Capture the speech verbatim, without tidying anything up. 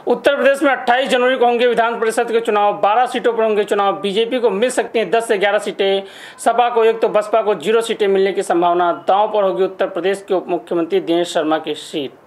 उत्तर प्रदेश में अट्ठाईस जनवरी को होंगे विधान परिषद के चुनाव। बारह सीटों पर होंगे चुनाव। बीजेपी को मिल सकती हैं दस से ग्यारह सीटें, सपा को एक तो बसपा को जीरो सीटें मिलने की संभावना। दांव पर होगी उत्तर प्रदेश के उप मुख्यमंत्री दिनेश शर्मा की सीट।